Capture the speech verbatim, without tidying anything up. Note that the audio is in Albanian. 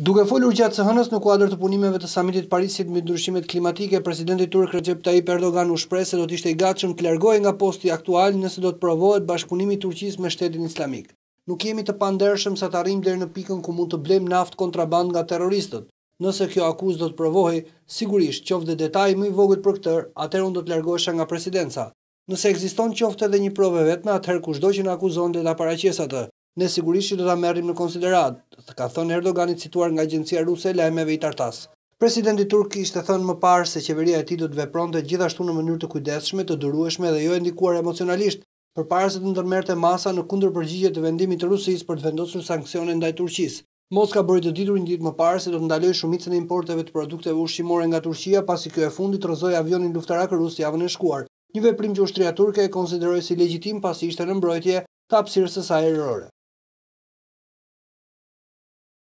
Duke folur gjatë së hënës në kuadër të punimeve të samitit Parisit mbi ndryshimet klimatike, presidenti turk Recep Tayyip Erdogan u shpreh se do të ishte i gatshëm të largohej nga posti aktual nëse do të provohet bashkëpunimi i Turqisë me Shtetin Islamik. Nuk jemi të pandershëm sa të arrijmë deri në pikën ku mund të blejmë naftë kontraband nga terroristët. Nëse kjo akuzë do të provohej, sigurisht qoftë detaj më i vogël për këtë, atëherë unë do të largohesha nga presidenca. Nëse ekziston qoftë edhe një provë vetme, atëherë kushdo që na akuzon le ta paraqes atë. Ne sigurisht që do ta merrim në konsideratë, ka thënë Erdogani, cituar nga agjencia ruse e lajmeve i Tartas. Presidenti turk kishte thënë më parë se qeveria e tij do të vepronte gjithashtu në mënyrë të kujdesshme, të durueshme dhe jo e ndikuar emocionalisht, përpara se të ndërmerrte masa në kundërpërgjigje të vendimit të Rusisë për të vendosur sanksione ndaj Turqisë. Moska bëri të ditur një ditë më parë se do të ndalojë shumicën e importeve të produkteve ushqimore nga Turqia pasi ky e fundit rrëzoi avionin luftarak rus javën e shkuar. Një veprim që ushtria turke e konsideroi si legjitim pasi ishte në mbrojtje të hapësirës së saj ajrore.